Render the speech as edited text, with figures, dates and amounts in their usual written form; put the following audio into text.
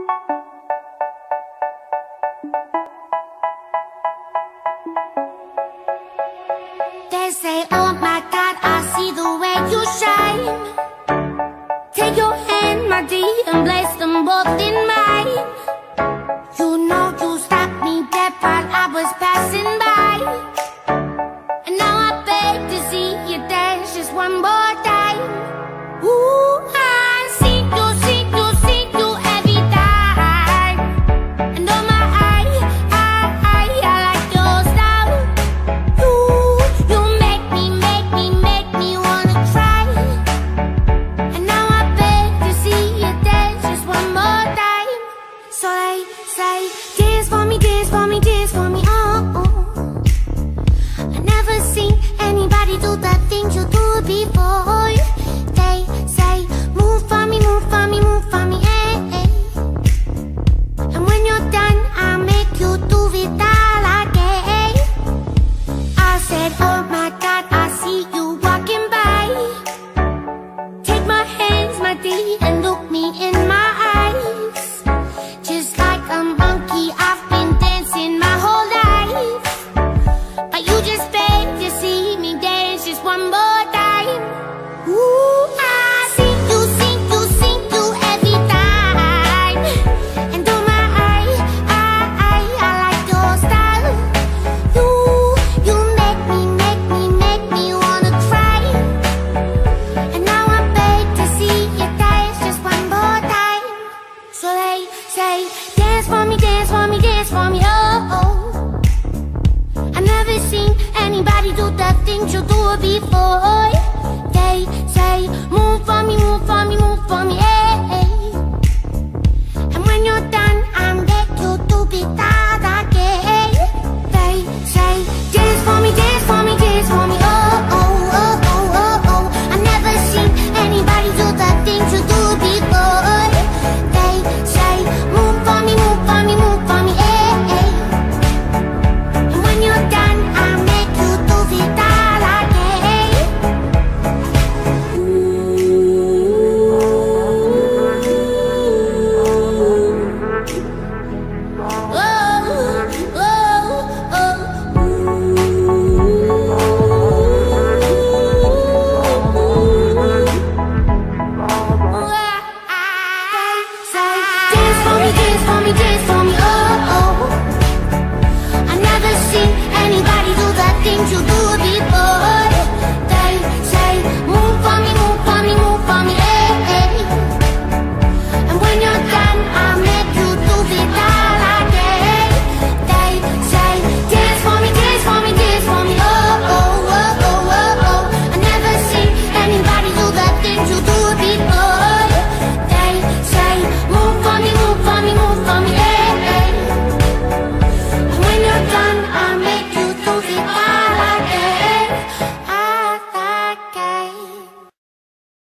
They say, oh my God, I see the way you shine. Take your hand, my dear, and place them both in mine. You know you stopped me dead while I was passing by. And now I beg to see you dance just one more time. Ooh, I see you every time. And oh my, I like your style. You make me wanna try. And now I beg to see you dance just one more time. So they say, dance for me, dance for me, dance for me, oh, oh. I never seen anybody do the things you do before. They say, move for me, move for me, move for me, eh, eh. And when you're done, I'll make you do it all again. I said, oh my God, I see you walking by. Take my hands, my dear, and look me in my eyes. Just like a monkey, I've been dancing my whole life. But you just beg to see me dance just one more time. Ooh, I see you every time. And oh my, I like your style. You make me wanna try. And now I beg to see you dance just one more time. So they say, dance for me, dance for me, dance for me, oh, oh. I never seen anybody do the things you do before. They say, move for me, move for me, move for me, eh, eh. And when you're done, I'll make you do it all again. They say, dance for me, dance for me, dance for me, oh, oh, oh, oh, oh, oh. I never seen anybody do the things you do before. They say, move for me, move for me, move for me, eh, eh. And when you're done, I'll make you do it all again. You do before. They say, move for me, move for me, move for me, eh, eh. And when you're done, I'll make you do it all again. They say, dance for me, dance for me, dance for me, oh, oh, oh, oh, oh, oh. I never seen anybody do the things you do before. They say, move for me, move for me, move for me, eh, eh. And when you're done, I'll make